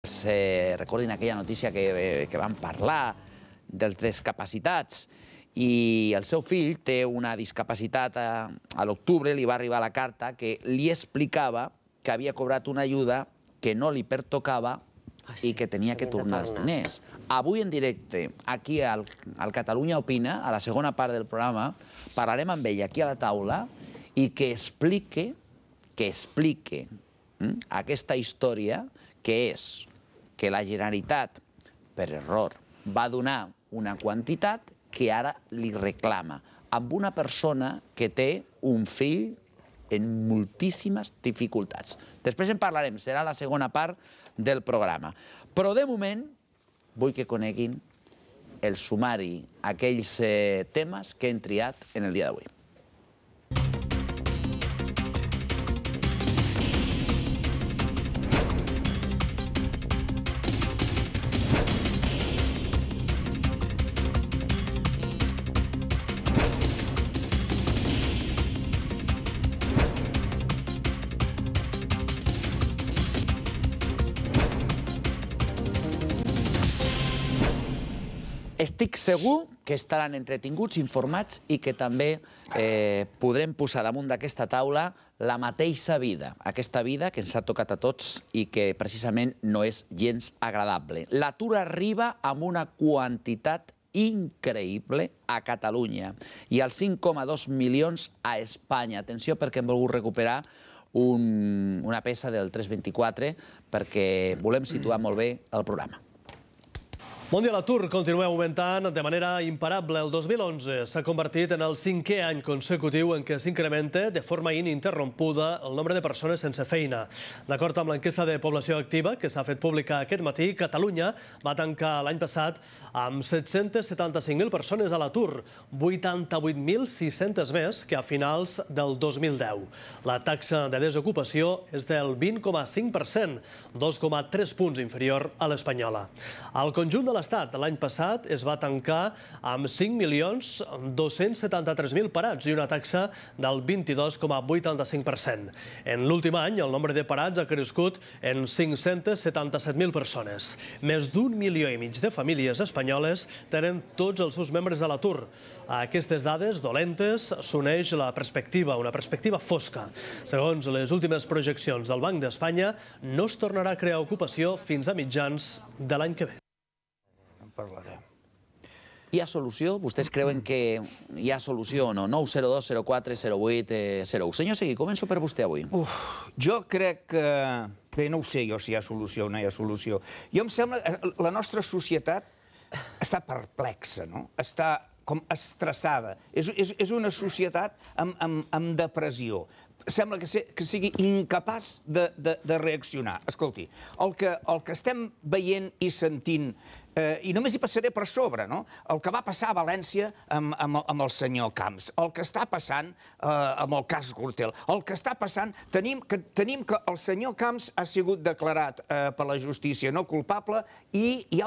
Recordin aquella notícia que vam parlar dels discapacitats i el seu fill té una discapacitat a l'octubre, li va arribar la carta que li explicava que havia cobrat una ajuda que no li pertocava i que tenia que tornar els diners. Avui en directe, aquí al Catalunya Opina, a la segona part del programa, parlarem amb ell aquí a la taula i que explique aquesta història que és que la Generalitat, per error, va donar una quantitat que ara li reclama amb una persona que té un fill en moltíssimes dificultats. Després en parlarem, serà la segona part del programa. Però de moment vull que coneguin el sumari, aquells temes que hem triat en el dia d'avui. Estic segur que estaran entretinguts, informats i que també podrem posar damunt d'aquesta taula la mateixa vida, aquesta vida que ens ha tocat a tots i que precisament no és gens agradable. L'atur arriba amb una quantitat increïble a Catalunya i els 5,2 milions a Espanya. Atenció perquè hem volgut recuperar una peça del 324 perquè volem situar molt bé el programa. Bon dia, l'atur continua augmentant de manera imparable. El 2011 s'ha convertit en el 5è any consecutiu en què s'incrementa de forma ininterrompuda el nombre de persones sense feina. D'acord amb l'enquesta de població activa que s'ha fet pública aquest matí, Catalunya va tancar l'any passat amb 775.000 persones a l'atur, 88.600 més que a finals del 2010. La taxa de desocupació és del 20,5%, 2,3 punts inferior a l'espanyola. Al conjunt de l'Estat, l'any passat es va tancar amb 5.273.000 parats i una taxa del 22,85%. En l'últim any, el nombre de parats ha crescut en 577.000 persones. Més d'1,5 milió de famílies espanyoles tenen tots els seus membres a l'atur. A aquestes dades dolentes s'uneix la perspectiva, una perspectiva fosca. Segons les últimes projeccions del Banc d'Espanya, no es tornarà a crear ocupació fins a mitjans de l'any que ve. Hi ha solució? Vostès creuen que hi ha solució o no? 902 04 08 01. Senyor Seguí, començo per vostè avui. Jo crec que... Bé, no ho sé jo si hi ha solució o no hi ha solució. Jo em sembla que la nostra societat està perplexa, no? Està com estressada. És una societat amb depressió. Sembla que sigui incapaç de reaccionar. Escolti, el que estem veient i sentint, i només hi passaré per sobre, no? El que va passar a València amb el senyor Camps, el que està passant amb el cas Gürtel, el que està passant... Tenim que el senyor Camps ha sigut declarat per la justícia no culpable i hi ha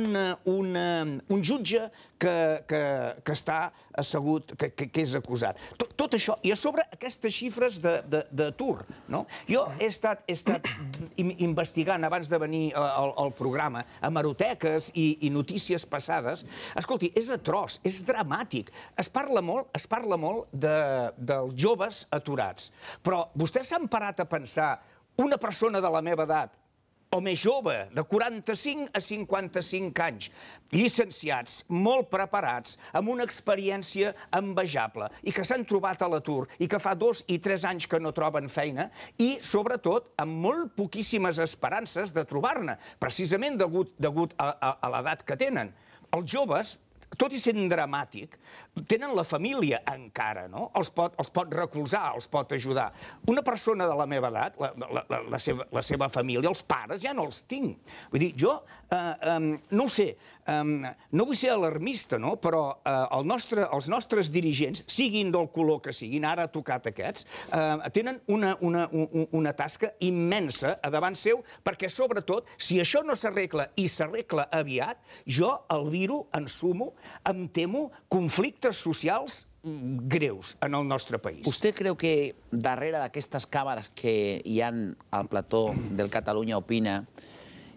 un jutge que està assegut, que és acusat. Tot això, i a sobre aquestes xifres d'atur, no? Jo he estat investigant abans de venir al programa hemeroteques i notícies passades. Escolti, és atroç, és dramàtic. Es parla molt dels joves aturats. Però vostès s'han parat a pensar una persona de la meva edat o més jove, de 45 a 55 anys, llicenciats, molt preparats, amb una experiència envejable i que s'han trobat a l'atur i que fa 2 i 3 anys que no troben feina i, sobretot, amb molt poquíssimes esperances de trobar-ne, precisament degut a l'edat que tenen. Els joves, tot i sent dramàtic, tenen la família encara, no? Els pot recolzar, els pot ajudar. Una persona de la meva edat, la seva família, els pares, ja no els tinc. Vull dir, jo no ho sé, no vull ser alarmista, no? Però els nostres dirigents, siguin del color que siguin, ara ha tocat aquests, tenen una tasca immensa a davant seu, perquè sobretot, si això no s'arregla i s'arregla aviat, jo, Albiro, ensumo, em temo conflictes socials greus en el nostre país. Vostè creu que darrere d'aquestes càmeres que hi ha al plató del Catalunya Opina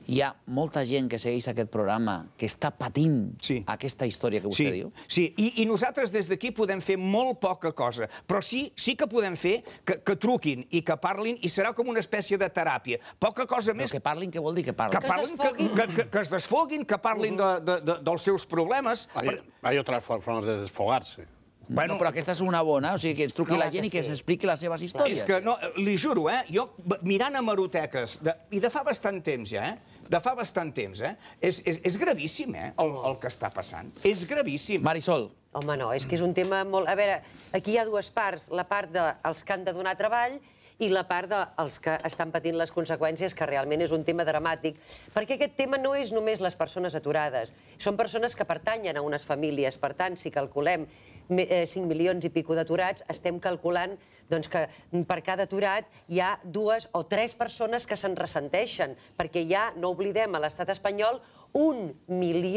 hi ha molta gent que segueix aquest programa que està patint aquesta història que vostè diu? Sí, i nosaltres des d'aquí podem fer molt poca cosa, però sí que podem fer que truquin i que parlin i serà com una espècie de teràpia. Poca cosa més... Però que parlin, què vol dir que parlin? Que es desfoguin, que parlin dels seus problemes. Hay otras formas de desfogarse. Bueno, però aquesta és una bona, o sigui, que ens truqui la gent i que s'expliqui les seves històries. És que, no, li juro, jo mirant hemeroteques, i de fa bastant temps ja, de fa bastant temps, és gravíssim, el que està passant. És gravíssim. Marisol. Home, no, és que és un tema molt... A veure, aquí hi ha dues parts, la part dels que han de donar treball i la part dels que estan patint les conseqüències, que realment és un tema dramàtic, perquè aquest tema no és només les persones aturades, són persones que pertanyen a unes famílies. Per tant, si calculem 5 milions i pico d'aturats, estem calculant que per cada aturat hi ha 2 o 3 persones que se'n ressenteixen, perquè hi ha, no oblidem, a l'estat espanyol, 1,5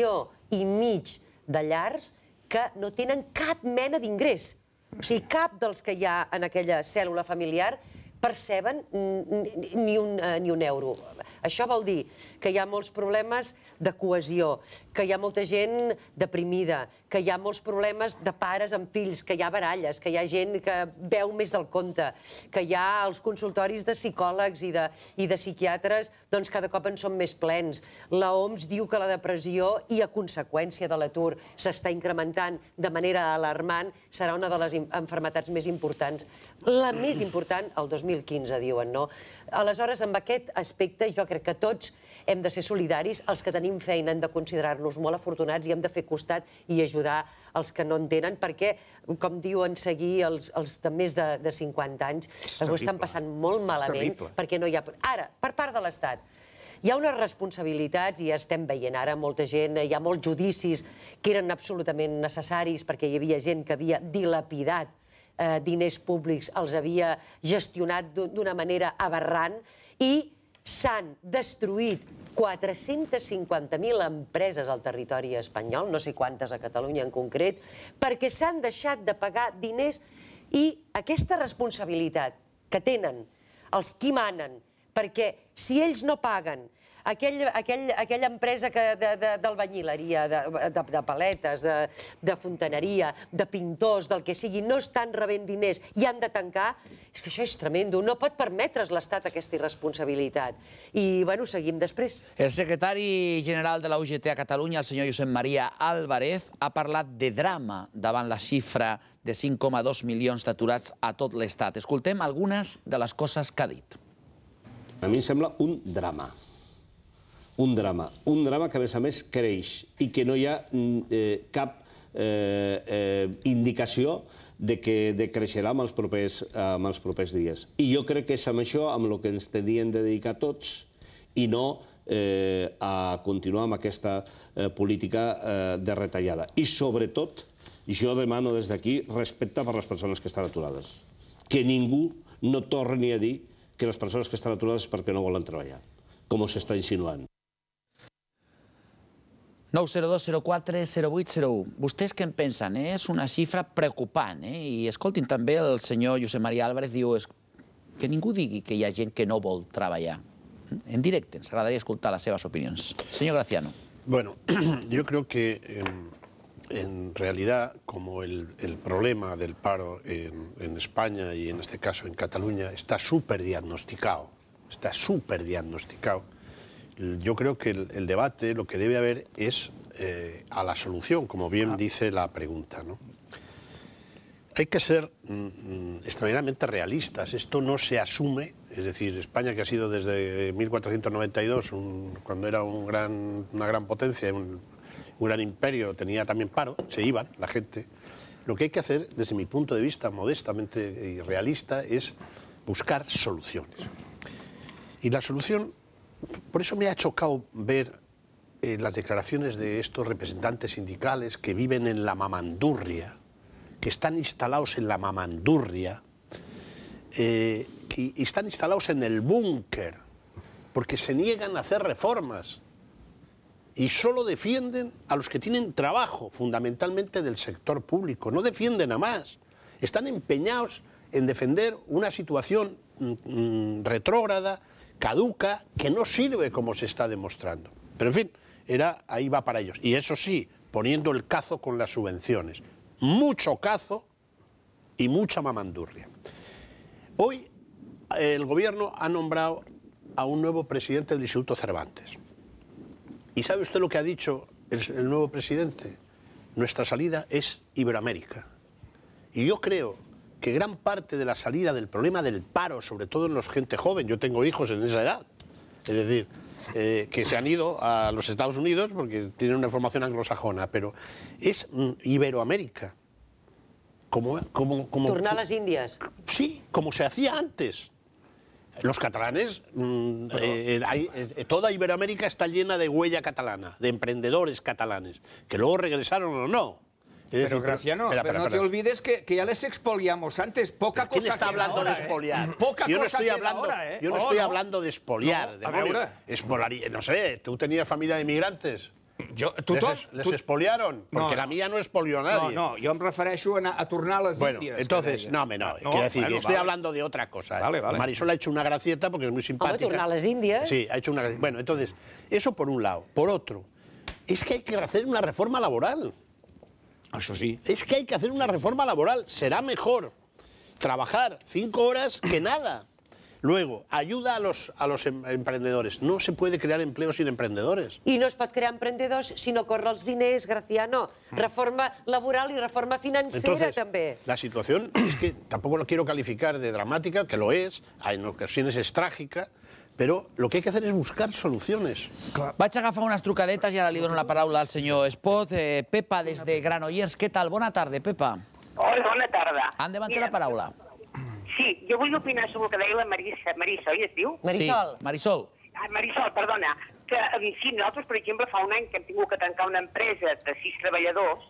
milions de llars que no tenen cap mena d'ingrés. O sigui, cap dels que hi ha en aquella cèl·lula familiar perceben ni un euro. Això vol dir que hi ha molts problemes de cohesió, que hi ha molta gent deprimida, que hi ha molts problemes de pares amb fills, que hi ha baralles, que hi ha gent que beu més del compte, que hi ha els consultoris de psicòlegs i de psiquiatres, doncs cada cop en són més plens. L'OMS diu que la depressió i a conseqüència de l'atur s'està incrementant de manera alarmant, serà una de les malalties més importants. La més important, el 2015, diuen, no? Aleshores, amb aquest aspecte, jo crec que tots hem de ser solidaris, els que tenim feina hem de considerar-nos molt afortunats i hem de fer costat i ajudar els que no en tenen, perquè, com diuen seguir els de més de 50 anys, ho estan passant molt malament, perquè no hi ha... Ara, per part de l'Estat, hi ha unes responsabilitats, i estem veient ara molta gent, hi ha molts judicis que eren absolutament necessaris perquè hi havia gent que havia dilapidat diners públics, els havia gestionat d'una manera aberrant i s'han destruït 450.000 empreses al territori espanyol, no sé quantes a Catalunya en concret, perquè s'han deixat de pagar diners i aquesta responsabilitat que tenen els qui manen, perquè si ells no paguen aquella empresa d'albanyileria, de paletes, de fontaneria, de pintors, del que sigui, no estan rebent diners i han de tancar, és que això és tremendo. No pot permetre's l'Estat aquesta irresponsabilitat. I, bueno, seguim després. El secretari general de la UGT a Catalunya, el senyor Josep Maria Álvarez, ha parlat de drama davant la xifra de 5,2 milions d'aturats a tot l'Estat. Escoltem algunes de les coses que ha dit. A mi em sembla un drama. Un drama que, a més, creix i que no hi ha cap indicació de que creixerà en els propers dies. I jo crec que és amb això amb el que ens tenien de dedicar tots i no a continuar amb aquesta política de retallada. I, sobretot, jo demano des d'aquí respecte per les persones que estan aturades. Que ningú no torni a dir que les persones que estan aturades és perquè no volen treballar, com s'està insinuant. 902 04 0801. Vostès què en pensen? És una xifra preocupant. I escoltin, també el senyor Josep Maria Álvarez diu que ningú digui que hi ha gent que no vol treballar. En directe, ens agradaria escoltar les seves opinions. Senyor Graciano. Bueno, yo creo que en realidad, como el problema del paro en España y en este caso en Cataluña está súper diagnosticado, yo creo que el debate lo que debe haber es a la solución, como bien dice la pregunta, ¿no? Hay que ser extraordinariamente realistas. Esto no se asume, es decir, España, que ha sido desde 1492, cuando era una gran potencia, un gran imperio, tenía también paro, se iban la gente. Lo que hay que hacer, desde mi punto de vista modestamente y realista, es buscar soluciones. Y la solución, por eso me ha chocado ver las declaraciones de estos representantes sindicales que viven en la mamandurria, que están instalados en la mamandurria, que están instalados en el búnker, porque se niegan a hacer reformas y solo defienden a los que tienen trabajo, fundamentalmente del sector público, no defienden a más. Están empeñados en defender una situación retrógrada caduca, que no sirve como se está demostrando. Pero en fin, ahí va para ellos. Y eso sí, poniendo el cazo con las subvenciones. Mucho cazo y mucha mamandurria. Hoy el gobierno ha nombrado a un nuevo presidente del Instituto Cervantes. ¿Y sabe usted lo que ha dicho el nuevo presidente? Nuestra salida es Iberoamérica. Y yo creo que gran parte de la salida del problema del paro, sobre todo en la gente joven, yo tengo hijos en esa edad, es decir, que se han ido a los Estados Unidos porque tienen una formación anglosajona, pero es Iberoamérica. Tornar a les Índies. Sí, como se hacía antes. Los catalanes, toda Iberoamérica está llena de huella catalana, de emprendedores catalanes, que luego regresaron o no. Pero Graciano, no te olvides que ya les expoliamos antes. Poca cosa. ¿Quién está hablando de expoliar? Yo no estoy hablando de expoliar. No sé, ¿tú tenías familia de inmigrantes? ¿Les expoliaron? Porque la mía no expolió a nadie. No, yo me refereixo a tornar a les Índies. Bueno, entonces, quiero decir, estoy hablando de otra cosa. Vale. Marisol ha hecho una gracieta porque es muy simpática. Tornar a les Índies. Sí, ha hecho una gracieta. Bueno, entonces, eso por un lado. Por otro, es que hay que hacer una reforma laboral. Eso sí. Es que hay que hacer una reforma laboral. Será mejor trabajar 5 horas que nada. Luego, ayuda a los emprendedores. No se puede crear empleo sin emprendedores. I no es pot crear emprendedors si no corre els diners, Graciano. Reforma laboral y reforma financera també. La situación es que tampoco lo quiero calificar de dramática, que lo es, en ocasiones es trágica, però lo que hay que hacer es buscar soluciones. Vaig agafar unes trucadetes i ara li dono la paraula al senyor Espot. Pepa, des de Granollers. Què tal? Bona tarda, Pepa. Hola, bona tarda. Endavant la paraula. Sí, jo vull opinar sobre el que deia la Marisol, ja es diu? Marisol. Sí, Marisol. Marisol, perdona. Que sí, nosaltres, per exemple, fa un any que hem tingut que tancar una empresa de 6 treballadors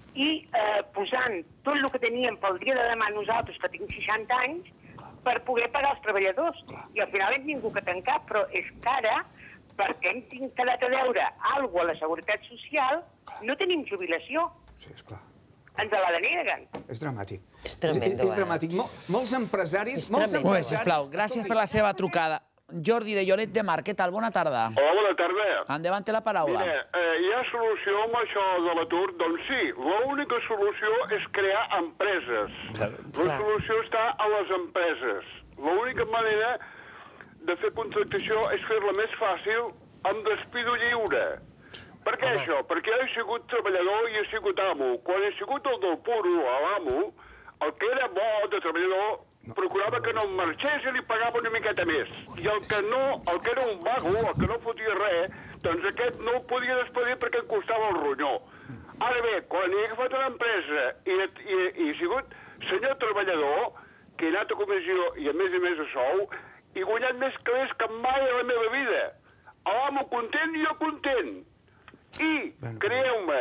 i posant tot el que teníem pel dia de demà nosaltres, que tinc 60 anys, per poder pagar els treballadors. I al final hem tingut que tancar, però és que ara, perquè hem quedat a deure alguna cosa a la Seguretat Social, no tenim jubilació. Sí, esclar. Ens la deneguen. És dramàtic. És tremendo, És dramàtic. Molts empresaris... Molt bé, sisplau, gràcies per la seva trucada. Jordi, de Lloret de Mar, què tal? Bona tarda. Hola, bona tarda. Endavant la paraula. Mira, hi ha solució amb això de l'atur? Doncs sí, l'única solució és crear empreses. La solució està a les empreses. L'única manera de fer contractació és fer-la més fàcil amb despido lliure. Per què això? Perquè jo he sigut treballador i he sigut amo. Quan he sigut el del puro, l'amo, el que era bo de treballador procurava que no em marxés i li pagava una miqueta més. I el que era un vago, el que no fotia res, doncs aquest no el podia despedir perquè em costava el ronyó. Ara bé, quan he agafat una empresa i he sigut senyor treballador, que he anat a comissió i a més a sou, he guanyat més calés que mai a la meva vida. L'amo content i jo content. I, creieu-me,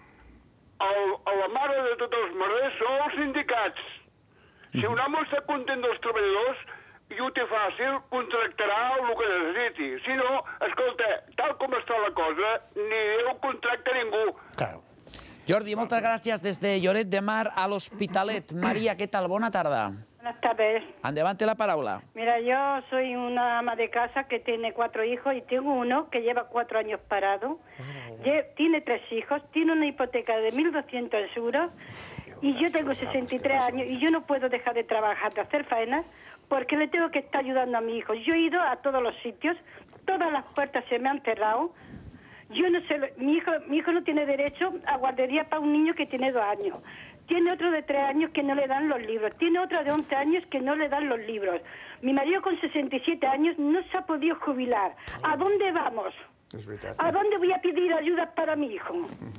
la mare de tots els merders són els sindicats. Si un home està content dels treballadors i ho té fàcil, contractarà el que necessiti. Si no, escolta, tal com està la cosa, ni Déu contracta ningú. Claro. Jordi, moltes gràcies des de Lloret de Mar a l'Hospitalet. Maria, què tal? Bona tarda. Buenas tardes. Endavant la paraula. Mira, yo soy una ama de casa que tiene 4 hijos y tengo uno que lleva 4 años parado. Tiene 3 hijos, tiene una hipoteca de 1.200 euros y yo tengo 63 años y yo no puedo dejar de trabajar, de hacer faenas, porque le tengo que estar ayudando a mi hijo. Yo he ido a todos los sitios, todas las puertas se me han cerrado. Yo no sé, mi hijo no tiene derecho a guardería para un niño que tiene 2 años. Tiene otro de 3 años que no le dan los libros. Tiene otro de 11 años que no le dan los libros. Mi marido con 67 años no se ha podido jubilar. ¿A dónde vamos? ¿A dónde voy a pedir ayuda para mi hijo?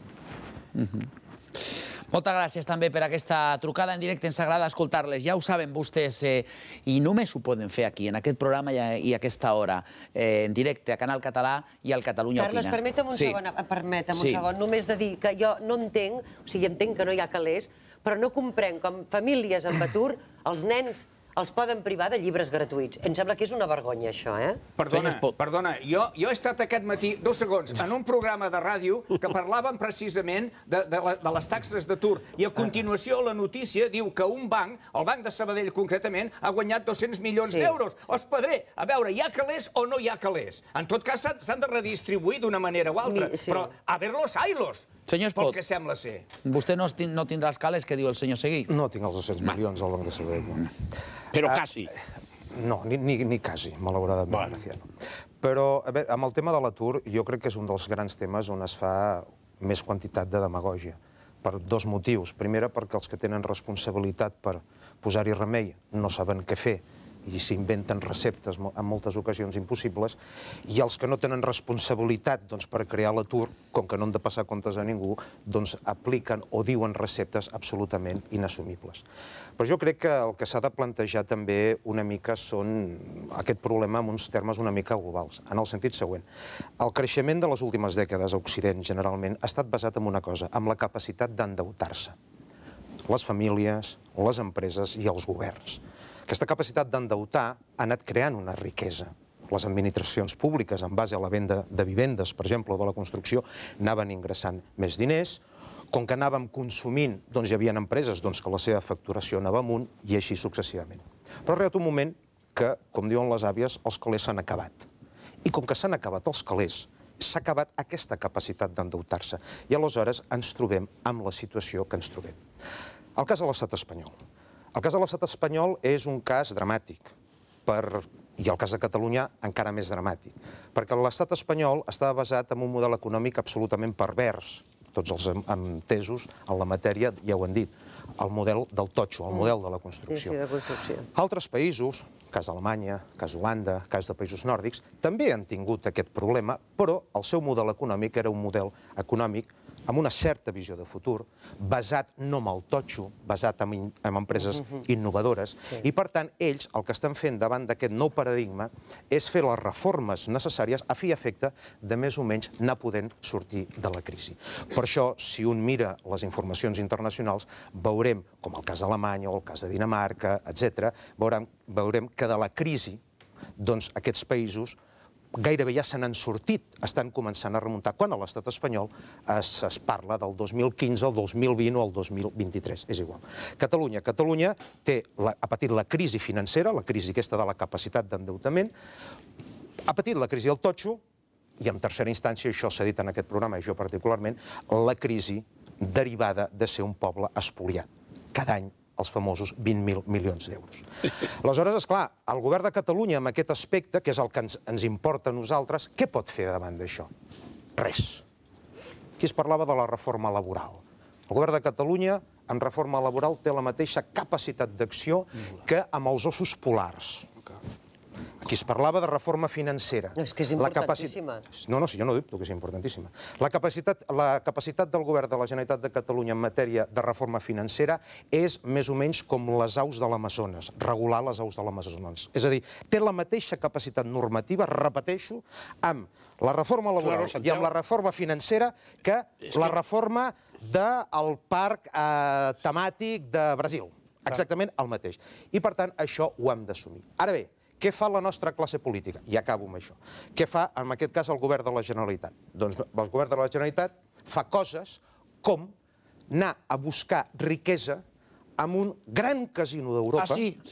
Moltes gràcies també per aquesta trucada en directe. Ens agrada escoltar-les. Ja ho saben vostès i només ho poden fer aquí, en aquest programa i a aquesta hora, en directe a Canal Català i al Catalunya Opina. Carles, permetem un segon, només de dir que jo no entenc, o sigui, entenc que no hi ha calés, però no comprenc com famílies amb atur, els nens els poden privar de llibres gratuïts. Em sembla que és una vergonya, això, eh? Perdona, jo he estat aquest matí, 2 segons, en un programa de ràdio que parlàvem precisament de les taxes d'atur i a continuació la notícia diu que un banc, el Banc de Sabadell concretament, ha guanyat 200 milions d'euros. Os padré, a veure, hi ha calés o no hi ha calés? En tot cas, s'han de redistribuir d'una manera o altra, però a ver-los, ai-los, pel que sembla ser. Vostè no tindrà els calés que diu el senyor Seguí? No tinc els 200 milions al Banc de Sabadell. Però quasi. No, ni quasi, malauradament, Graciano. Però, a veure, amb el tema de l'atur, jo crec que és un dels grans temes on es fa més quantitat de demagògia, per 2 motius. Primera, perquè els que tenen responsabilitat per posar-hi remei no saben què fer i s'inventen receptes en moltes ocasions impossibles, i els que no tenen responsabilitat per crear l'atur, com que no han de passar comptes a ningú, doncs apliquen o diuen receptes absolutament inassumibles. Però jo crec que el que s'ha de plantejar també una mica són aquest problema en uns termes una mica globals, en el sentit següent. El creixement de les últimes dècades a Occident, generalment, ha estat basat en una cosa, en la capacitat d'endeutar-se. Les famílies, les empreses i els governs. Aquesta capacitat d'endeutar ha anat creant una riquesa. Les administracions públiques, en base a la venda de vivendes, per exemple, o de la construcció, anaven ingressant més diners. Com que anàvem consumint, doncs hi havia empreses que la seva facturació anava amunt i així successivament. Però ha arribat un moment que, com diuen les àvies, els calés s'han acabat. I com que s'han acabat els calés, s'ha acabat aquesta capacitat d'endeutar-se. I aleshores ens trobem amb la situació que ens trobem. El cas de l'estat espanyol. El cas de l'estat espanyol és un cas dramàtic, i el cas de Catalunya encara més dramàtic, perquè l'estat espanyol està basat en un model econòmic absolutament pervers. Tots els entesos en la matèria ja ho han dit, el model del totxo, el model de la construcció. Sí, de construcció. Altres països, cas d'Alemanya, cas d'Holanda, cas de països nòrdics, també han tingut aquest problema, però el seu model econòmic era un model econòmic amb una certa visió de futur, basat no en el totxo, basat en empreses innovadores, i per tant ells el que estan fent davant d'aquest nou paradigma és fer les reformes necessàries a fi i efecte de més o menys anar podent sortir de la crisi. Per això, si un mira les informacions internacionals, veurem, com el cas d'Alemanya o el cas de Dinamarca, etc., veurem que de la crisi, doncs aquests països gairebé ja se n'han sortit, estan començant a remuntar, quan a l'estat espanyol es parla del 2015, el 2020 o el 2023, és igual. Catalunya ha patit la crisi financera, la crisi aquesta de la capacitat d'endeutament, ha patit la crisi del totxo, i en tercera instància, això s'ha dit en aquest programa, i jo particularment, la crisi derivada de ser un poble espoliat. Cada any els famosos 20.000 milions d'euros. Aleshores, esclar, el govern de Catalunya, amb aquest aspecte, que és el que ens importa a nosaltres, què pot fer davant d'això? Res. Aquí es parlava de la reforma laboral. El govern de Catalunya, en reforma laboral, té la mateixa capacitat d'acció que amb els ossos polars. Aquí es parlava de reforma financera. No, és que és importantíssima. No, jo no dubto que és importantíssima. La capacitat del govern de la Generalitat de Catalunya en matèria de reforma financera és més o menys com les aus de l'Amazones, regular les aus de l'Amazones. És a dir, té la mateixa capacitat normativa, repeteixo, amb la reforma laboral i amb la reforma financera que la reforma del parc temàtic de Brasil. Exactament el mateix. I, per tant, això ho hem d'assumir. Ara bé, què fa la nostra classe política? I acabo amb això. Què fa, en aquest cas, el govern de la Generalitat? Doncs el govern de la Generalitat fa coses com anar a buscar riquesa en un gran casino d'Europa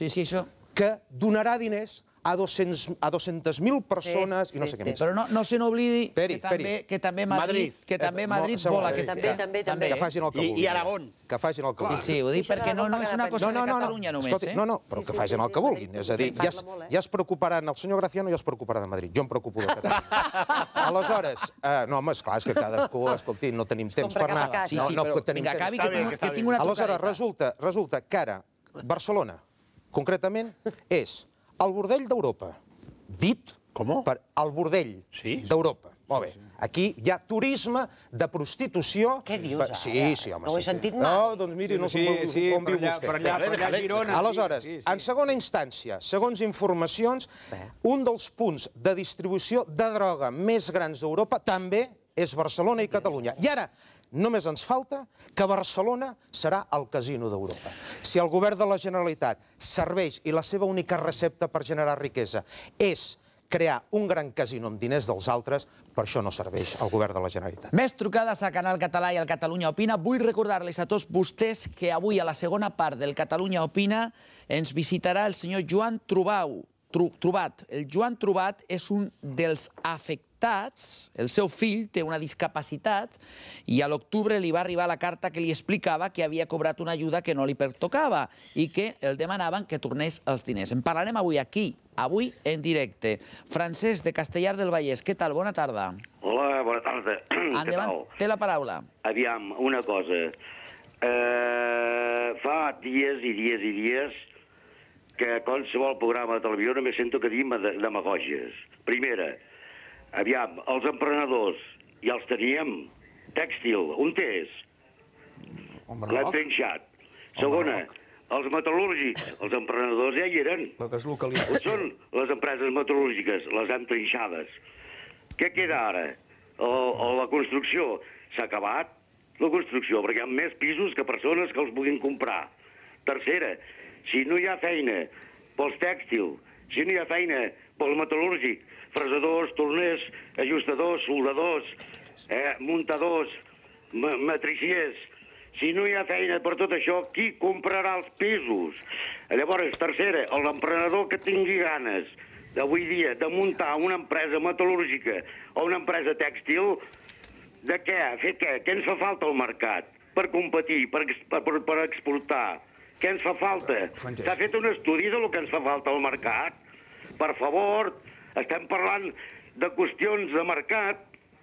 que donarà diners a 200.000 persones i no sé què més. Però no se n'oblidi que també Madrid vol aquest... Que facin el que vulguin. I Aragón. Que facin el que vulguin. Sí, ho dic perquè no és una cosa de Catalunya només. No, però que facin el que vulguin. És a dir, ja es preocuparan, el senyor Graciano ja es preocuparà de Madrid. Jo em preocupo de Catalunya. Aleshores, no, home, esclar, és que cadascú, escolti, no tenim temps per anar. Sí, però vinga, acabi, que tinc una trucada. Aleshores, resulta que ara Barcelona, concretament, és el bordell d'Europa, dit per el bordell d'Europa. Molt bé. Aquí hi ha turisme de prostitució... Què dius, ara? Sí, home. No ho he sentit mai. No, doncs miri, no sé com viu vostè. Per allà Girona. Aleshores, en segona instància, segons informacions, un dels punts de distribució de droga més grans d'Europa també és Barcelona i Catalunya. I ara, només ens falta que Barcelona serà el casino d'Europa. Si el govern de la Generalitat serveix i la seva única recepta per generar riquesa és crear un gran casino amb diners dels altres, per això no serveix el govern de la Generalitat. Més trucades a Canal Català i al Catalunya Opina. Vull recordar-les a tots vostès que avui, a la segona part del Catalunya Opina, ens visitarà el senyor Joan Trobat. El Joan Trobat és un dels afectats. El seu fill té una discapacitat i a l'octubre li va arribar la carta que li explicava que havia cobrat una ajuda que no li pertocava i que el demanaven que tornés els diners. En parlarem avui aquí, avui en directe. Francesc, de Castellar del Vallès, què tal? Bona tarda. Hola, bona tarda. Endavant, té la paraula. Aviam, una cosa. Fa dies i dies i dies que qualsevol programa de televisió només sento que diem demagògies. Primera, aviam, els emprenedors, ja els teníem. Tèxtil, on és? L'hem trinxat. Segona, els metal·lúrgics, els emprenedors ja hi eren. La deslocalització. On són les empreses metal·lúrgiques? Les hem trinxades. Què queda ara? La construcció. S'ha acabat la construcció, perquè hi ha més pisos que persones que els puguin comprar. Tercera, si no hi ha feina pels tèxtils, si no hi ha feina pel metal·lúrgic, fresadors, torners, ajustadors, soldadors, muntadors, matriciers, si no hi ha feina per tot això, qui comprarà els pisos? Llavors, tercera, l'emprenedor que tingui ganes d'avui dia de muntar una empresa metal·lúrgica o una empresa tèxtil, de què? Fer què? Què ens fa falta al mercat? Per competir, per exportar. Què ens fa falta? S'ha fet un estudi del que ens fa falta al mercat? Per favor, estem parlant de qüestions de mercat.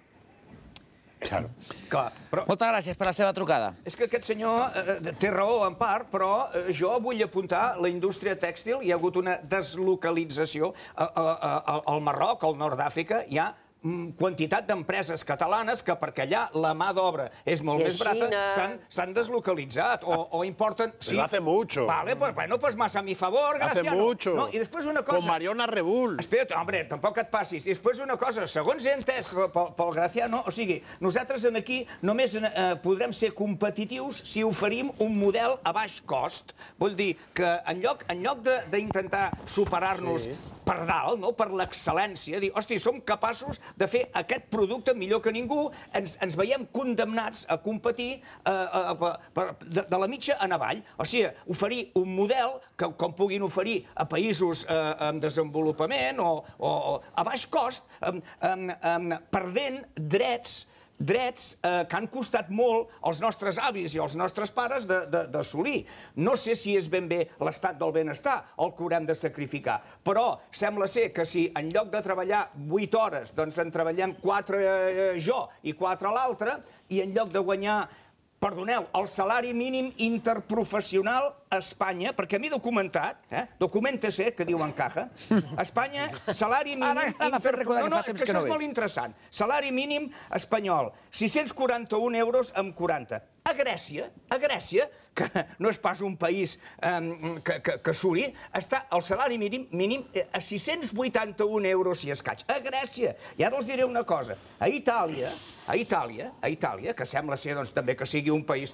Moltes gràcies per la seva trucada. És que aquest senyor té raó en part, però jo vull apuntar la indústria tèxtil. Hi ha hagut una deslocalització al Marroc, al nord d'Àfrica. Hi ha quantitat d'empreses catalanes que perquè allà la mà d'obra és molt més barata s'han deslocalitzat o importen... Pero hace mucho. Vale, pues bueno, pues más a mi favor, Graciano. Hace mucho. No, i després una cosa... Con Mariona Rebull. Espera't, home, tampoc et passis. I després una cosa, segons he entès pel Graciano, o sigui, nosaltres aquí només podrem ser competitius si oferim un model a baix cost. Vull dir que en lloc d'intentar superar-nos per dalt, per l'excel·lència, dir, hosti, som capaços de fer aquest producte millor que ningú, ens veiem condemnats a competir de la mitja en avall. O sigui, oferir un model com puguin oferir a països en desenvolupament o a baix cost, perdent drets que han costat molt als nostres avis i als nostres pares d'assolir. No sé si és ben bé l'estat del benestar el que haurem de sacrificar, però sembla ser que si en lloc de treballar 8 hores, doncs en treballem 4 jo i 4 l'altre, i en lloc de guanyar, perdoneu, el salari mínim interprofessional a Espanya, perquè m'he documentat, documenta-se, que diu en caja, a Espanya, salari mínim... No, és que això és molt interessant. Salari mínim espanyol, 641 euros amb 40. A Grècia, que no és pas un país que suri, està el salari mínim a 681 euros i escaig. A Grècia. I ara els diré una cosa. A Itàlia, que sembla ser també que sigui un país...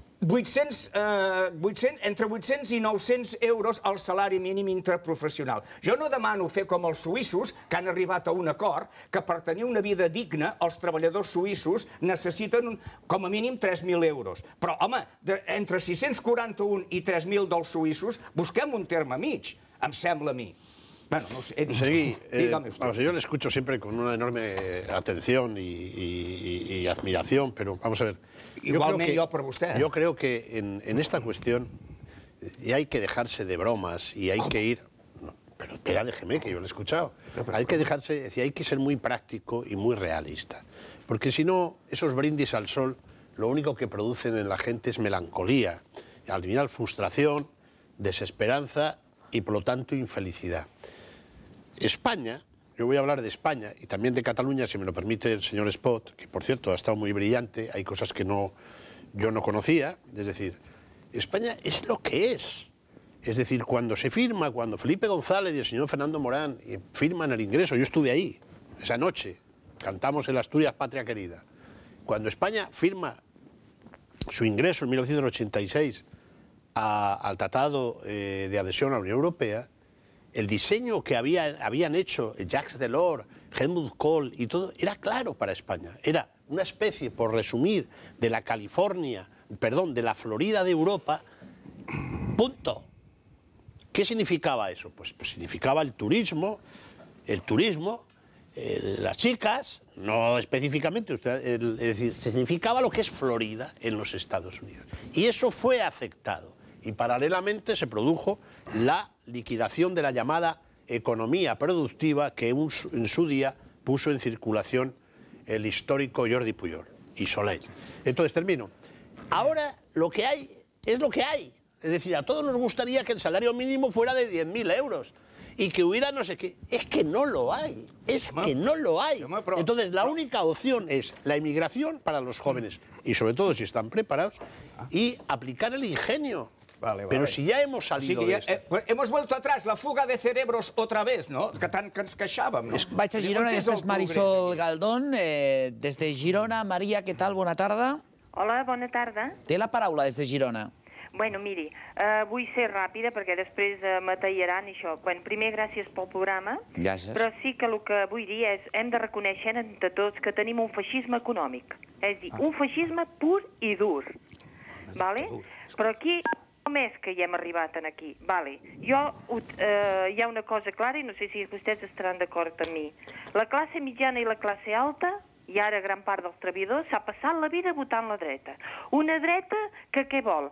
entre 800 i 900 euros el salari mínim interprofessional. Jo no demano fer com els suïssos, que han arribat a un acord, que per tenir una vida digna els treballadors suïssos necessiten com a mínim 3.000 euros. Però, home, entre 641 i 3.000 dels suïssos, busquem un terme mig, em sembla a mi. Bueno, no sé, he dicho. Dígame usted. Yo le escucho siempre con una enorme atención y admiración, pero vamos a ver. Igualmente yo por usted. Yo creo que en esta cuestión hay que dejarse de bromas y hay que ir... No, pero espera, déjeme, que yo lo he escuchado. Hay que dejarse, es decir, hay que ser muy práctico y muy realista. Porque si no, esos brindis al sol, lo único que producen en la gente es melancolía, y al final frustración, desesperanza y por lo tanto infelicidad. España, yo voy a hablar de España y también de Cataluña, si me lo permite el señor Espot, que por cierto ha estado muy brillante, hay cosas que yo no conocía, es decir, España es lo que es. Es decir, cuando se firma, cuando Felipe González y el señor Fernando Morán firman el ingreso, yo estuve ahí, esa noche, cantamos en Asturias Patria Querida, cuando España firma su ingreso en 1986 al Tratado de Adhesión a la Unión Europea, el diseño que habían hecho Jacques Delors, Helmut Kohl y todo, era claro para España. Era una especie, por resumir, de la de la Florida de Europa, punto. ¿Qué significaba eso? Pues significaba el turismo, las chicas, no específicamente, es decir, significaba lo que es Florida en los Estados Unidos. Y eso fue aceptado. Y paralelamente se produjo la liquidación de la llamada economía productiva que en su día puso en circulación el histórico Jordi Pujol y Soler. Entonces, termino. Ahora lo que hay es lo que hay. Es decir, a todos nos gustaría que el salario mínimo fuera de 10.000 euros y que hubiera no sé qué. Es que no lo hay. Es que no lo hay. Entonces, la única opción es la inmigración para los jóvenes, y sobre todo si están preparados, y aplicar el ingenio. Pero si ya hemos salido de esto... Hemos vuelto atrás, la fuga de cerebros otra vez, no? Que tant que ens queixàvem, no? Vaig a Girona i després Marisol Galdón. Des de Girona, Maria, què tal? Bona tarda. Hola, bona tarda. Té la paraula des de Girona. Bueno, miri, vull ser ràpida perquè després m'atallaran i això. Bueno, primer, gràcies pel programa. Gràcies. Però sí que el que vull dir és hem de reconèixer entre tots que tenim un feixisme econòmic. És a dir, un feixisme pur i dur. Vale? Però aquí... només que hi hem arribat aquí. Vale. Hi ha una cosa clara i no sé si vostès estaran d'acord amb mi. La classe mitjana i la classe alta, i ara gran part dels treballadors, s'ha passat la vida votant la dreta. Una dreta que què vol?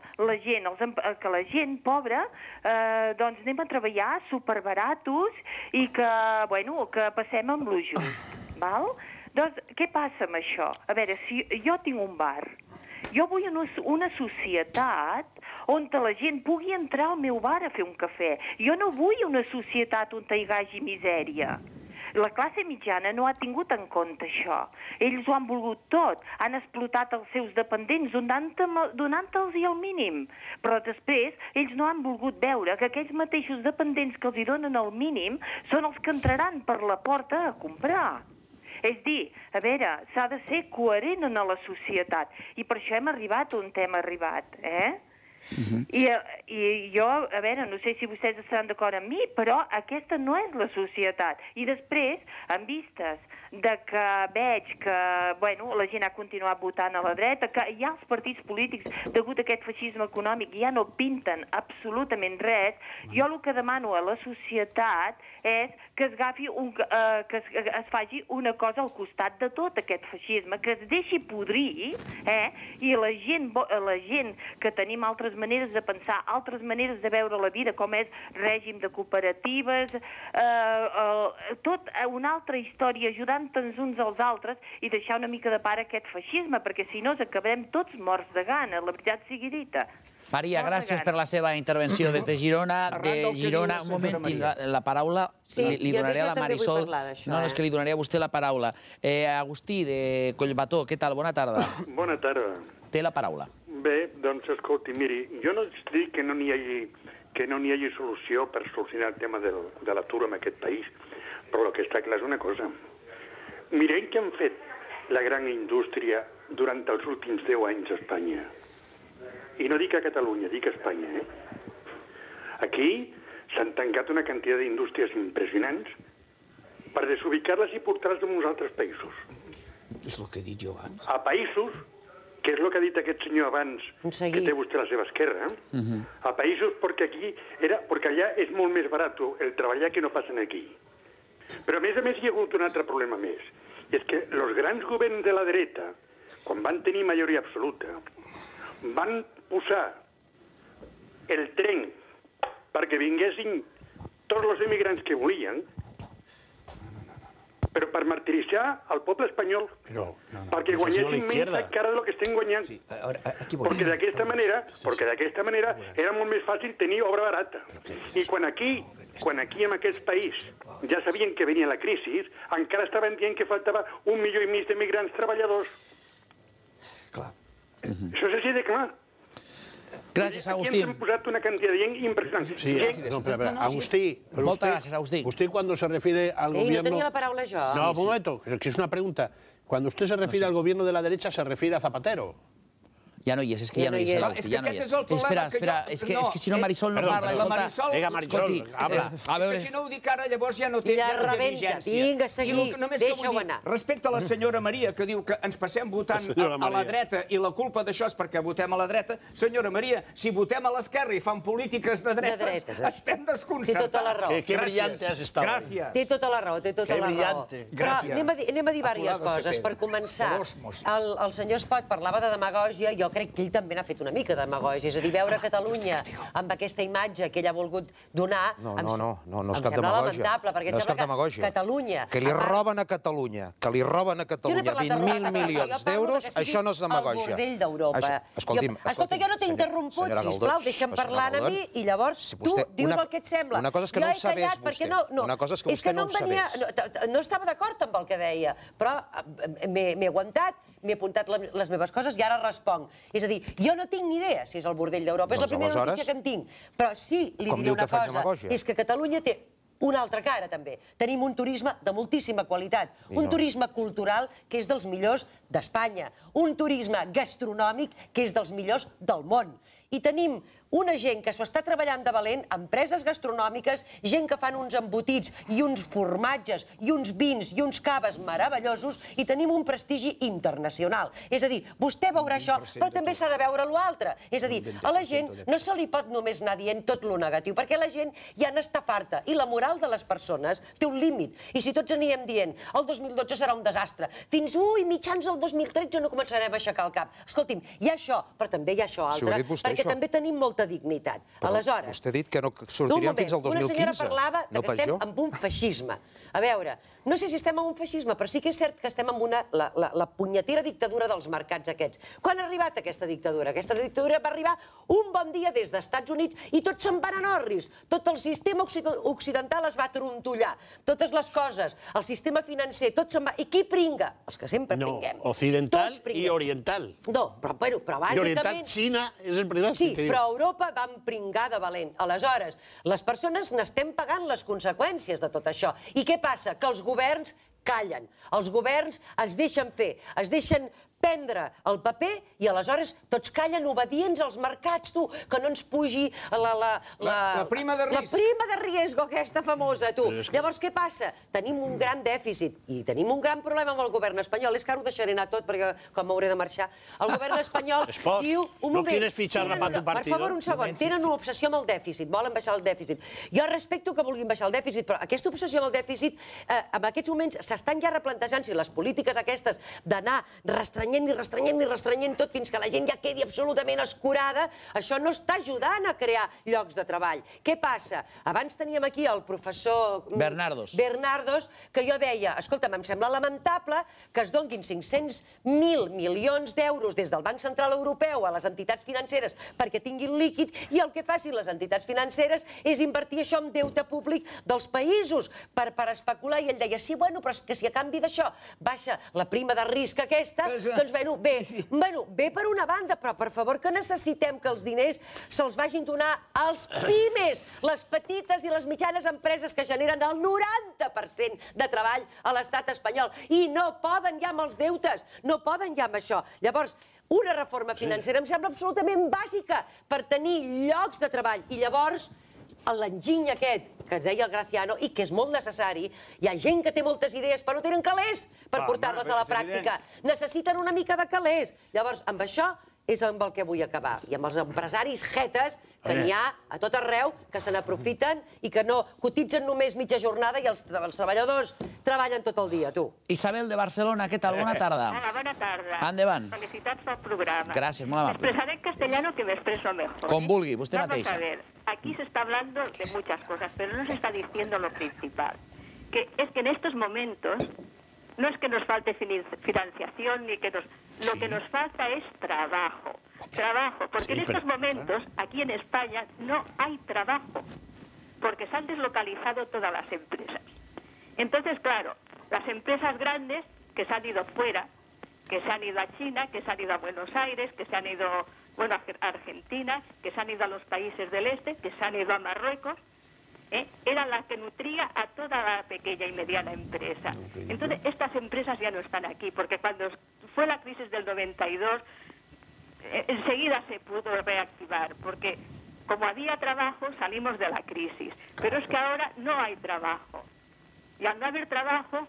Que la gent pobra doncs anem a treballar superbaratos i que passem amb lo just. Val? Doncs què passa amb això? A veure, si jo tinc un bar, jo vull una societat on la gent pugui entrar al meu bar a fer un cafè. Jo no vull una societat on hi hagi misèria. La classe mitjana no ha tingut en compte això. Ells ho han volgut tot. Han explotat els seus dependents donant-los el mínim. Però després ells no han volgut veure que aquells mateixos dependents que els donen el mínim són els que entraran per la porta a comprar. És dir, a veure, s'ha de ser coherent en la societat. I per això hem arribat on hem arribat, I jo, a veure, no sé si vostès estaran d'acord amb mi, però aquesta no és la societat. I després, en vistes de que veig que la gent ha continuat votant a la dreta, que ja els partits polítics, degut a aquest feixisme econòmic, ja no pinten absolutament res, jo el que demano a la societat és que es faci una cosa al costat de tot aquest feixisme, que es deixi podrir, i la gent que tenim altres maneres de pensar, altres maneres de veure la vida, com és règim de cooperatives, tot una altra història, ajudant-nos uns als altres i deixar una mica de part aquest feixisme, perquè si no acabarem tots morts de gana, la veritat sigui dita. Maria, gràcies per la seva intervenció des de Girona. De Girona, un moment, tindrà la paraula. Li donaré a la Marisol. No, és que li donaré a vostè la paraula. Agustí, de Collbató, què tal? Bona tarda. Bona tarda. Té la paraula. Bé, doncs escolti, miri, jo no dic que no n'hi hagi solució per solucionar el tema de l'atur en aquest país, però el que està clar és una cosa. Mirem què han fet la gran indústria durant els últims 10 anys a Espanya. I no dic a Catalunya, dic a Espanya. Aquí s'han tancat una quantitat d'indústries impressionants per desubicar-les i portar-les en uns altres països. És el que he dit jo abans. A països, que és el que ha dit aquest senyor abans, que té vostè a la seva esquerra, a països perquè allà és molt més barat el treballar que no passen aquí. Però a més hi ha hagut un altre problema més, i és que els grans governs de la dreta, quan van tenir majoria absoluta, van posar el tren perquè vinguessin tots els emigrants que volien, però per martiritzar el poble espanyol, perquè guanyessin menys encara del que estem guanyant. Perquè d'aquesta manera era molt més fàcil tenir obra barata. I quan aquí, en aquest país, ja sabien que venia la crisi, encara estaven dient que faltava 1,5 milió d'emigrants treballadors. Clar. Això és així de clar. Gràcies, Agustí. Aquí hem posat una cantidad de gent impressionant. Sí, Agustí. Moltes gràcies, Agustí. Usted cuando se refiere al gobierno... no tenía la paraula jo. No, un momento, que es una pregunta. Cuando usted se refiere al gobierno de la derecha, ¿se refiere a Zapatero? Ja no hi és, és que ja no hi és. És que aquest és el problema. Espera, és que si no Marisol no parla... Vinga, Marisol, habla. És que si no ho dic ara, llavors ja no té vigència. Vinga, seguir, deixa-ho anar. Respecte a la senyora Maria, que diu que ens passem votant a la dreta i la culpa d'això és perquè votem a la dreta, senyora Maria, si votem a l'esquerra i fan polítiques de dretes, estem desconcertats. Té tota la raó. Que brillante has estado. Gràcies. Té tota la raó, té tota la raó. Però anem a dir diverses coses. Per començar, el senyor Espot parlava de demagògia, jo crec que ell també n'ha fet una mica de demagògia. És a dir, veure Catalunya amb aquesta imatge que ell ha volgut donar... No és cap demagògia. Em sembla lamentable, perquè em sembla que Catalunya... Que li roben a Catalunya, 20.000 milions d'euros, això no és demagògia. El bordell d'Europa. Escolta, jo no t'he interromput, sisplau, deixa'm parlar a mi i llavors tu dius el que et sembla. Una cosa és que no ho sabés vostè. Una cosa és que vostè no ho sabés. No estava d'acord amb el que deia, però m'he aguantat, m'he apuntat les meves coses i ara responc. És a dir, jo no tinc ni idea si és el bordell d'Europa, és la primera notícia que en tinc. Però sí, li diré una cosa, és que Catalunya té una altra cara, també. Tenim un turisme de moltíssima qualitat, un turisme cultural que és dels millors d'Espanya, un turisme gastronòmic que és dels millors del món. I tenim una gent que s'ho està treballant de valent, empreses gastronòmiques, gent que fan uns embotits i uns formatges i uns vins i uns caves meravellosos i tenim un prestigi internacional. És a dir, vostè veurà això, però també s'ha de veure l'altre. És a dir, a la gent no se li pot només anar dient tot lo negatiu, perquè la gent ja n'està farta i la moral de les persones té un límit. I si tots anirem dient el 2012 serà un desastre, fins mitjans del 2013 no començarem a aixecar el cap. Escolti'm, hi ha això, però també hi ha això altre, perquè també tenim molta dignitat. Aleshores... Vostè ha dit que no sortiríem fins al 2015. Una senyora parlava que estem en un feixisme. A veure, no sé si estem en un feixisme, però sí que és cert que estem en la punyetera dictadura dels mercats aquests. Quan ha arribat aquesta dictadura? Aquesta dictadura va arribar un bon dia des dels Estats Units i tots se'n van a orris. Tot el sistema occidental es va trontollar. Totes les coses, el sistema financer, tot se'n va... I qui pringa? Els que sempre pringuem. No, occidental i oriental. No, però bàsicament... I oriental, Xina és el primer. Sí, però Europa van pringar de valent. Aleshores, les persones n'estem pagant les conseqüències de tot això. I què passa? Que els governs callen. Els governs es deixen fer, es deixen prendre el paper i aleshores tots callen obedients als mercats, tu, que no ens pugi la prima de risc. La prima de riesgo, aquesta famosa, tu. Llavors, què passa? Tenim un gran dèficit i tenim un gran problema amb el govern espanyol. És que ara ho deixaré anar tot perquè com m'hauré de marxar. El govern espanyol diu... ¿No quieres ficharla para tu partido? Per favor, un segon. Tenen una obsessió amb el dèficit, volen baixar el dèficit. Jo respecto que vulguin baixar el dèficit, però aquesta obsessió amb el dèficit en aquests moments s'estan ja replantejant si les polítiques aquestes d'anar restrenyent tot fins que la gent ja quedi absolutament escurada, això no està ajudant a crear llocs de treball. Què passa? Abans teníem aquí el professor Bernardos, que jo deia, escolta'm, em sembla lamentable que es donguin 500.000 milions d'euros des del Banc Central Europeu a les entitats financeres perquè tinguin líquid i el que facin les entitats financeres és invertir això en deute públic dels països per especular. I ell deia, sí, bueno, però és que si a canvi d'això baixa la prima de risc aquesta, doncs bé per una banda, però per favor que necessitem que els diners se'ls vagin donar als pimes, les petites i les mitjanes empreses que generen el 90% de treball a l'estat espanyol i no poden ja amb els deutes, no poden ja amb això. Llavors, una reforma financera em sembla absolutament bàsica per tenir llocs de treball i llavors l'enginy aquest que es deia el Graciano i que és molt necessari, hi ha gent que té moltes idees però no tenen calés per portar-les a la pràctica. Necessiten una mica de calés. Llavors, amb això és amb el que vull acabar. I amb els empresaris jetes que n'hi ha a tot arreu que se n'aprofiten i que no cotitzen només mitja jornada i els treballadors treballen tot el dia, tu. Isabel de Barcelona, què tal? Bona tarda. Hola, bona tarda. Endavant. Felicitats pel programa. Gràcies, molt amable. Me expresaré en castellano que me expreso mejor. Com vulgui, vostè mateixa. Vamos a ver, aquí se está hablando de muchas cosas, pero no se está diciendo lo principal. Que es que en estos momentos no es que nos falte financiación ni que nos... Lo que nos falta es trabajo. Trabajo, porque en estos momentos, aquí en España, no hay trabajo, porque se han deslocalizado todas las empresas. Entonces, claro, las empresas grandes que se han ido fuera, que se han ido a China, que se han ido a Buenos Aires, que se han ido, bueno, a Argentina, que se han ido a los países del este, que se han ido a Marruecos, era la que nutría a toda la pequeña y mediana empresa. Entonces, estas empresas ya no están aquí, porque cuando fue la crisis del 92, enseguida se pudo reactivar, porque como había trabajo salimos de la crisis. Pero es que ahora no hay trabajo. Y al no haber trabajo,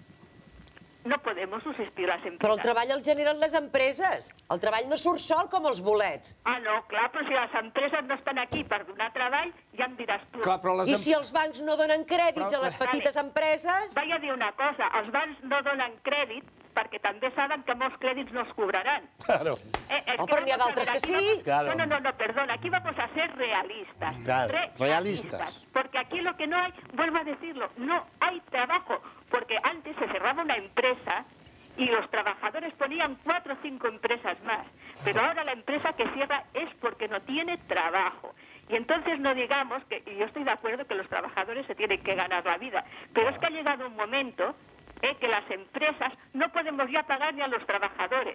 no podemos subsistir les empreses. Però el treball el generen les empreses. El treball no surt sol com els bolets. Ah, no, clar, però si les empreses no estan aquí per donar treball, ja em diràs tu. I si els bancs no donen crèdits a les petites empreses... Vaig a dir una cosa, els bancs no donen crèdit perquè també saben que molts crèdits no els cobraran. Claro. Però n'hi ha d'altres que sí. No, perdona, aquí vamos a ser realistas. Realistas. Porque aquí lo que no hay, vuelvo a decirlo, no hay trabajo. Porque antes se cerraba una empresa y los trabajadores ponían 4 o 5 empresas más. Pero ahora la empresa que cierra es porque no tiene trabajo. Y entonces no digamos que, y yo estoy de acuerdo que los trabajadores se tienen que ganar la vida, pero es que ha llegado un momento que las empresas no podemos ya pagar ni a los trabajadores.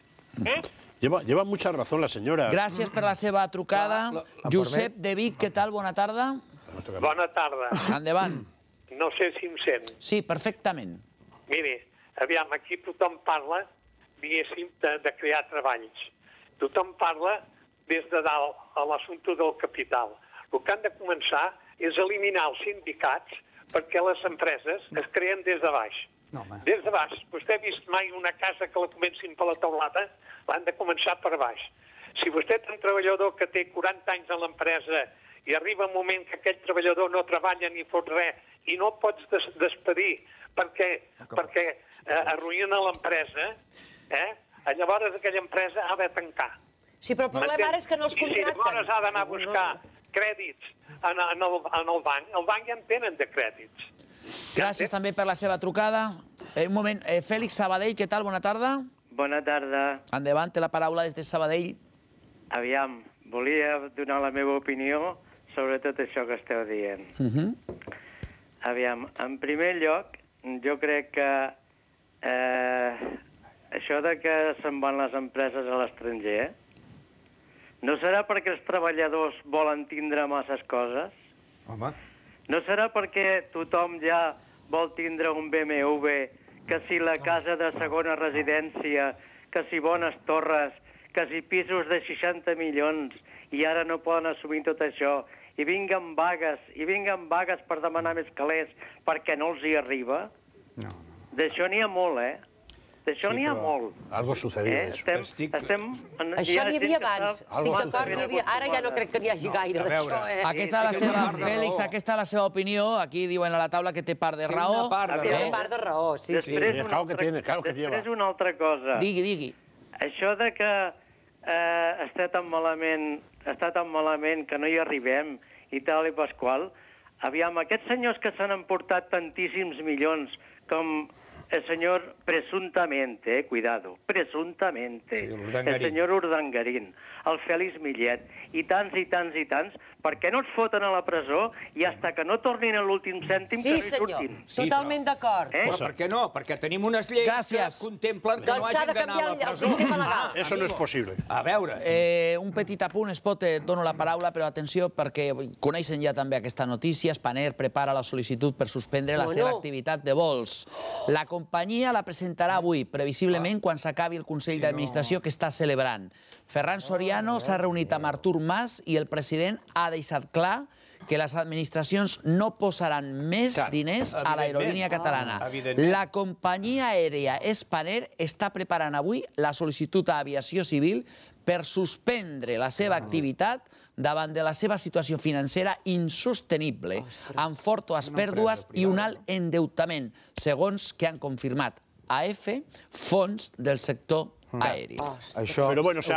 Lleva mucha razón la senyora. Gràcies per la seva trucada. Josep de Vic, què tal? Bona tarda. Bona tarda. Endavant. No sé si em sent. Sí, perfectament. Miri, aviam, aquí tothom parla, diguéssim, de crear treballs. Tothom parla des de dalt a l'assumpte del capital. El que han de començar és eliminar els sindicats perquè les empreses es creen des de baix. Des de baix. Vostè ha vist mai una casa que la comencin per la teulada? L'han de començar per baix. Si vostè té un treballador que té 40 anys a l'empresa i arriba un moment que aquell treballador no treballa ni fot res i no el pots despedir perquè arruïna l'empresa, llavors aquella empresa ha de tancar. Sí, però el problema ara és que no els contracten. I si llavors ha d'anar a buscar crèdits en el banc ja en tenen de crèdits. Gràcies també per la seva trucada. Un moment, Fèlix Sabadell, què tal? Bona tarda. Bona tarda. Endavant, té la paraula des de Sabadell. Aviam, volia donar la meva opinió sobre tot això que esteu dient. Aviam, en primer lloc, jo crec que això de que se'n van les empreses a l'estranger, no serà perquè els treballadors volen tindre masses coses? Home. No serà perquè tothom ja vol tindre un BMW, que si la casa de segona residència, que si bones torres, que si pisos de 60 milions, i ara no poden assumir tot això, i vinguen vagues per demanar més calés perquè no els hi arriba? No. D'això n'hi ha molt, D'això n'hi ha molt. Algo sucedió eso. Això n'hi havia abans. Estic d'acord, ara ja no crec que n'hi hagi gaire d'això. Aquesta és la seva, Fèlix, aquesta és la seva opinió. Aquí diuen a la taula que té part de raó. Té una part de raó, sí. Després una altra cosa. Digui. Això de que està tan malament que no hi arribem i tal i pasqual, aviam, aquests senyors que s'han emportat tantíssims milions com el senyor presuntamente, cuidado, presuntamente, el senyor Urdangarín, el Fèlix Millet, i tants, per què no els foten a la presó i hasta que no tornin a l'últim cèntim que no hi surtin? Sí, senyor, totalment d'acord. Però per què no? Perquè tenim unes lleis que contemplen que no hagin d'anar a la presó. Eso no es posible. A veure. Un petit apunt, dono la paraula, però atenció, perquè coneixen ja també aquesta notícia. Spanair prepara la sol·licitud per suspendre la seva activitat de vols. La companyia la presentarà avui, previsiblement quan s'acabi el Consell d'Administració que està celebrant. Ferran Soriano s'ha reunit amb Artur Mas i el president ha deixat clar que les administracions no posaran més diners a l'aerolínia catalana. La companyia aèria Spanair està preparant avui la sol·licitud a Aviació Civil per suspendre la seva activitat davant de la seva situació financera insostenible, amb fortes pèrdues i un alt endeutament, segons que han confirmat AF, fons del sector aeri. Això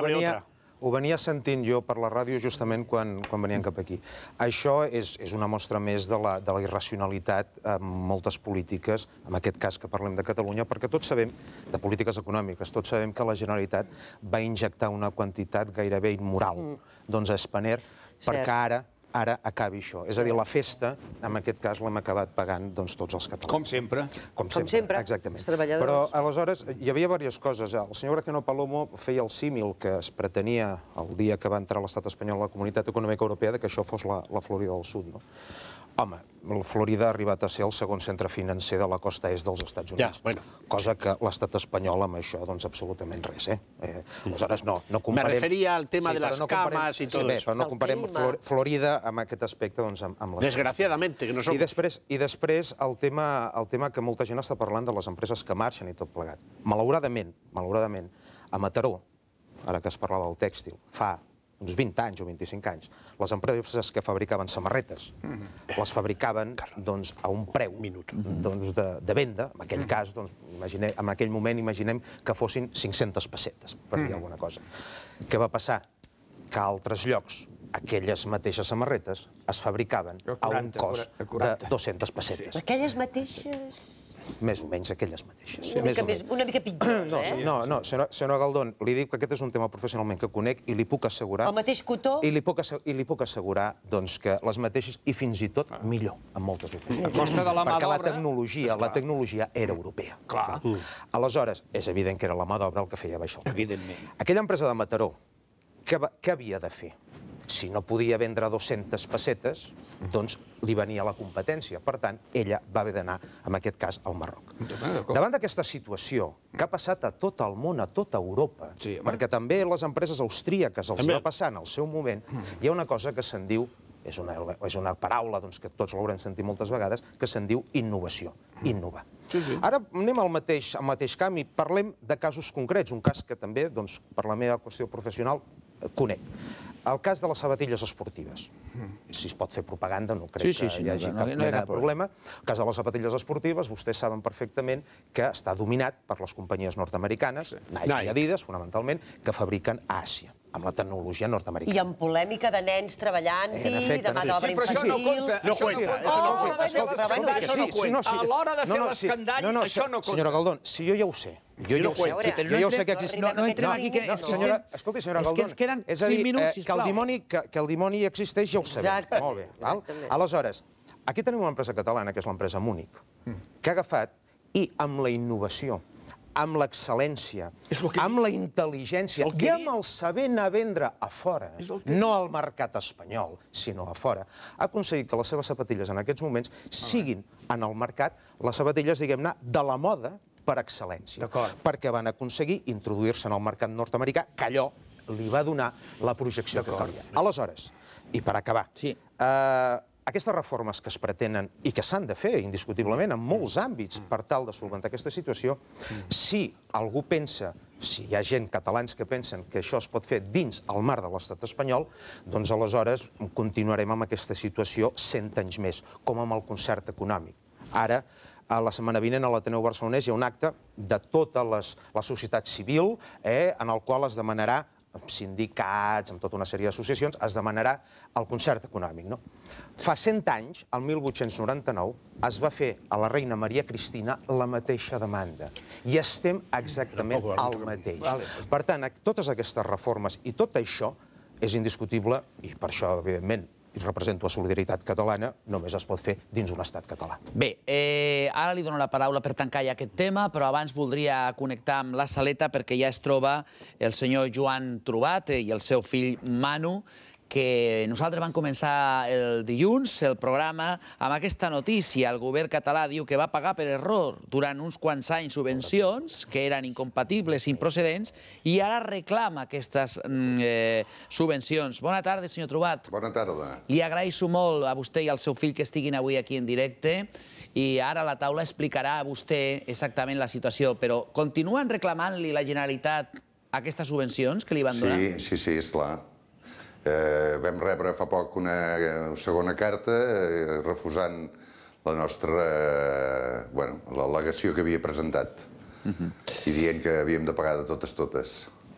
ho venia sentint jo per la ràdio justament quan veníem cap aquí. Això és una mostra més de la irracionalitat en moltes polítiques, en aquest cas que parlem de Catalunya, perquè tots sabem, de polítiques econòmiques, tots sabem que la Generalitat va injectar una quantitat gairebé immoral a Spanair perquè ara acabi això. És a dir, la festa, en aquest cas, l'hem acabat pagant tots els catalans. Com sempre. Com sempre, exactament. els treballadors. Però, aleshores, hi havia diverses coses. El senyor Graciano Palomo feia el símil que es pretenia el dia que va entrar l'estat espanyol a la Comunitat Econòmica Europea que això fos la Florida del Sud. Home, Florida ha arribat a ser el segon centre financer de la costa est dels Estats Units, cosa que l'estat espanyol amb això, doncs, absolutament res. Aleshores, no comparem... Me referia al tema de les cames i tot això. Però no comparem Florida amb aquest aspecte, doncs, amb les... Desgraciadamente, que no som... I després el tema que molta gent està parlant de les empreses que marxen i tot plegat. Malauradament, a Mataró, ara que es parlava del tèxtil, fa uns 20 anys o 25 anys, les empreses que fabricaven samarretes les fabricaven a un preu de venda, en aquell cas, en aquell moment imaginem que fossin 500 pessetes, per dir alguna cosa. Què va passar? Que a altres llocs aquelles mateixes samarretes es fabricaven a un cost de 200 pessetes. Aquelles mateixes... Més o menys aquelles mateixes. Una mica pitjor, eh? No, senyora Galdón, li dic que aquest és un tema professionalment que conec i li puc assegurar... El mateix cotó? I li puc assegurar que les mateixes, i fins i tot millor, en moltes ocasions. A costa de la mà d'obra... Perquè la tecnologia era europea. Aleshores, és evident que era la mà d'obra el que feia baixar. Evidentment. Aquella empresa de Mataró, què havia de fer? Si no podia vendre 200 pessetes, doncs li venia la competència. Per tant, ella va haver d'anar, en aquest cas, al Marroc. Davant d'aquesta situació, que ha passat a tot el món, a tota Europa, perquè també les empreses austríaques els va passar en el seu moment, hi ha una cosa que se'n diu, és una paraula que tots l'haurem sentit moltes vegades, que se'n diu innovació, innovar. Ara anem al mateix camp i parlem de casos concrets, un cas que també, per la meva qüestió professional, conec. El cas de les sabatilles esportives. Si es pot fer propaganda, no crec que hi hagi cap mena de problema. El cas de les sabatilles esportives, vostès saben perfectament que està dominat per les companyies nord-americanes, Nike i Adidas, fonamentalment, que fabriquen a Àsia, amb la tecnologia nord-americana. I amb polèmica de nens treballant-hi, de mà d'obra infantil... No compta. A l'hora de fer l'escandall, això no compta. Senyora Galdón, si jo ja ho sé, jo ja ho sé que existeix... Escolti, senyora Galdón, és a dir, que el dimoni existeix ja ho sabem. Molt bé. Aleshores, aquí tenim una empresa catalana, que és l'empresa Múnich, que ha agafat i amb la innovació, amb l'excel·lència, amb la intel·ligència i amb el saber anar a vendre a fora, no al mercat espanyol, sinó a fora, ha aconseguit que les seves sabatilles en aquests moments siguin en el mercat les sabatilles, diguem-ne, de la moda per excel·lència. Perquè van aconseguir introduir-se en el mercat nord-americà, que allò li va donar la projecció que calia. Aleshores, i per acabar, aquestes reformes que es pretenen i que s'han de fer, indiscutiblement, en molts àmbits per tal de solventar aquesta situació, si algú pensa, si hi ha gent catalans que pensen que això es pot fer dins el marc de l'estat espanyol, doncs aleshores continuarem amb aquesta situació 100 anys més, com amb el concert econòmic. Ara, la setmana vinent a l'Ateneu Barcelonès hi ha un acte de tota la societat civil en el qual es demanarà, amb sindicats, amb tota una sèrie d'associacions, es demanarà el concert econòmic. Fa 100 anys, el 1899, es va fer a la reina Maria Cristina la mateixa demanda. I estem exactament al mateix. Per tant, totes aquestes reformes i tot això és indiscutible, i per això, evidentment, represento a Solidaritat Catalana, només es pot fer dins un estat català. Bé, ara li dono la paraula per tancar ja aquest tema, però abans voldria connectar amb la saleta perquè ja es troba el senyor Joan Trubat i el seu fill Manu, que nosaltres vam començar el dilluns el programa amb aquesta notícia. El govern català diu que va pagar per error durant uns quants anys subvencions que eren incompatibles, improcedents, i ara reclama aquestes subvencions. Bona tarda, senyor Trubat. Bona tarda. Li agraeixo molt a vostè i al seu fill que estiguin avui aquí en directe i ara la taula explicarà a vostè exactament la situació, però continuen reclamant-li la Generalitat aquestes subvencions que li van donar? Sí, esclar. Vam rebre fa poc una segona carta refusant la nostra l'al·legació que havia presentat i dient que havíem de pagar de totes.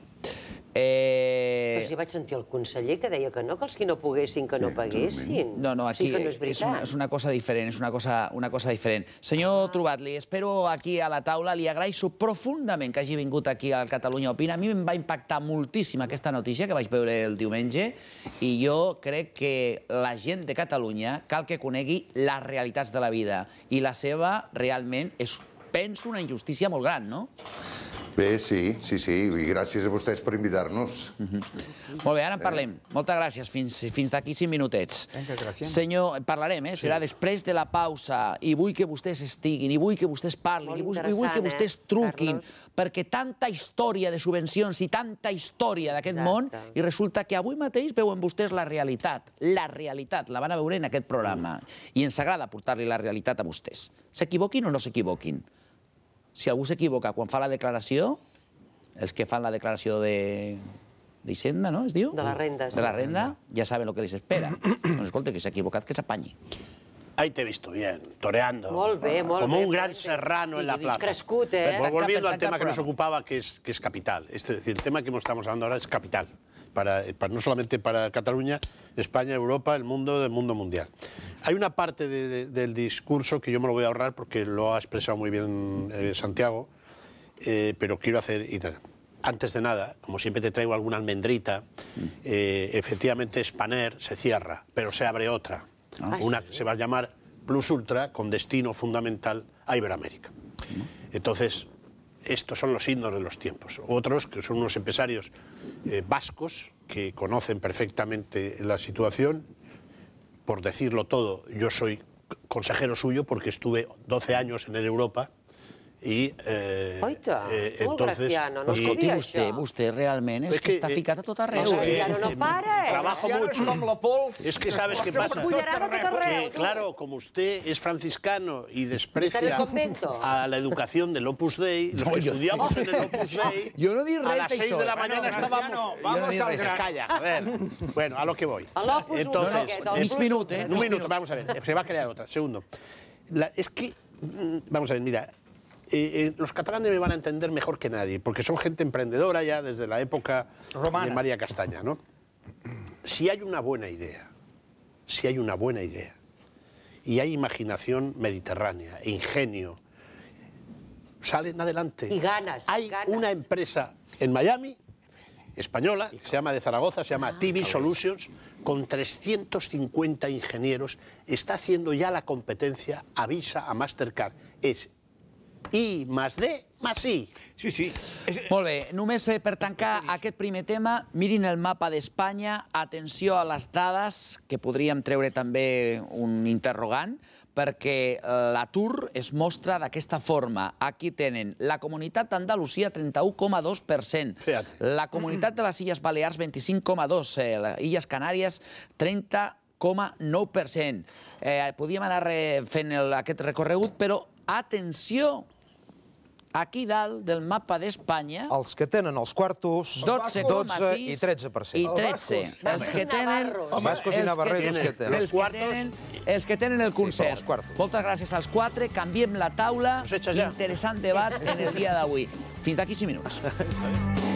Però si vaig sentir el conseller que deia que no, que els que no poguessin que no paguessin. No, aquí és una cosa diferent, és una cosa diferent. Senyor Trubat, li espero aquí a la taula, li agraeixo profundament que hagi vingut aquí al Catalunya Opina. A mi em va impactar moltíssim aquesta notícia que vaig veure el diumenge i jo crec que la gent de Catalunya cal que conegui les realitats de la vida i la seva realment és, penso, una injustícia molt gran, no? Bé, sí, i gràcies a vostès per invitar-nos. Molt bé, ara en parlem. Moltes gràcies. Fins d'aquí 5 minutets. Senyor, parlarem, serà després de la pausa. I vull que vostès estiguin, i vull que vostès parlin, i vull que vostès truquin, perquè tanta història de subvencions i tanta història d'aquest món, i resulta que avui mateix veuen vostès la realitat. La realitat, la van a veure en aquest programa. I ens agrada portar-li la realitat a vostès. S'equivoquin o no s'equivoquin? Si algú s'equivoca quan fa la declaració, els que fan la declaració d'Hisenda, no, es diu? De la renda. De la renda, ja saben el que les espera. Doncs escolta, que s'ha equivocat, que s'apanyi. Ahí te he visto bien, toreando. Molt bé, molt bé. Como un gran serrano en la plaza. Crescut, Volviendo al tema que nos ocupaba, que es capital. Es decir, el tema que estamos hablando ahora es capital. No solamente para Cataluña, España, Europa, el mundo, del mundo mundial. Hay una parte del discurso que yo me lo voy a ahorrar porque lo ha expresado muy bien Santiago, pero quiero hacer... Antes de nada, como siempre te traigo alguna almendrita, efectivamente Spanair se cierra, pero se abre otra. Una que se va a llamar Plus Ultra, con destino fundamental a Iberoamérica. Entonces, estos son los signos de los tiempos. Otros, que son unos empresarios vascos, que conocen perfectamente la situación. Por decirlo todo, yo soy consejero suyo porque estuve 12 años en Europa i entonces... Escolti, vostè realment és que està ficat a tot arreu. No para, Trabajo mucho. Es que sabes qué pasa. Que, claro, como usted es franciscano y desprecia a la educación del Opus Dei, los que estudiamos en el Opus Dei, a las 6 de la mañana estábamos... Vamos al gran. Calla, a ver. Bueno, a lo que voy. Entonces, un minuto, vamos a ver. Se va a crear otra. Segundo. Es que, vamos a ver, mira... los catalanes me van a entender mejor que nadie, porque son gente emprendedora ya desde la época de María Castaña, ¿no? Si hay una buena idea, y hay imaginación mediterránea, e ingenio, salen adelante. Y ganas. Hay una empresa en Miami, española, que se llama de Zaragoza, se llama TV Solutions, con 350 ingenieros, está haciendo ya la competencia a Visa, a Mastercard. Es I más D más I. Sí. Molt bé, només per tancar aquest primer tema, mirin el mapa d'Espanya, atenció a les dades, que podríem treure també un interrogant, perquè l'atur es mostra d'aquesta forma. Aquí tenen la Comunitat d'Andalusia, 31,2%, la Comunitat de les Illes Balears, 25,2%, les Illes Canàries, 30,9%. Podíem anar fent aquest recorregut, però atenció, aquí dalt del mapa d'Espanya... Els que tenen els quartos, 12 i 13%. I 13. Els que tenen... Bascos i navarreros que tenen. Els que tenen el consens. Moltes gràcies als 4. Canviem la taula. Interessant debat en el dia d'avui. Fins d'aquí 5 minuts.